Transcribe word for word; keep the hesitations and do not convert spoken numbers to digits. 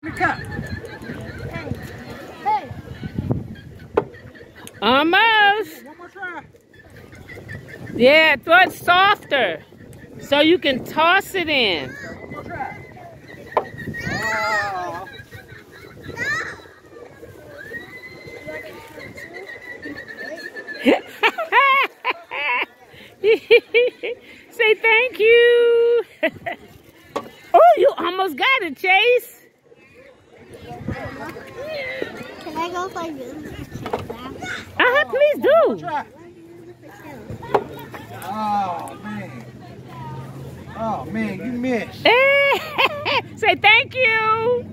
Hey. Almost. One more try. Yeah, throw it softer so you can toss it in. One more try. Oh. Say thank you. Oh, you almost got it, Chase. Can I go like this? Uh-huh, please do. Oh, man. Oh, man, you missed. Say thank you.